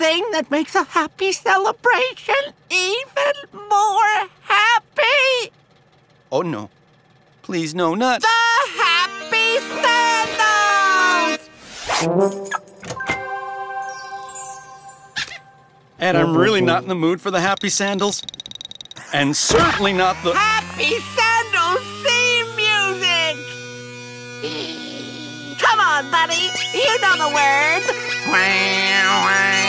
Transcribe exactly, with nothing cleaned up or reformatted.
thing that makes a happy celebration even more happy. Oh, no. Please, no, not... The Happy Sandals! And I'm really not in the mood for the happy sandals. And certainly not the... Happy Sandals theme music! Come on, buddy. You know the words.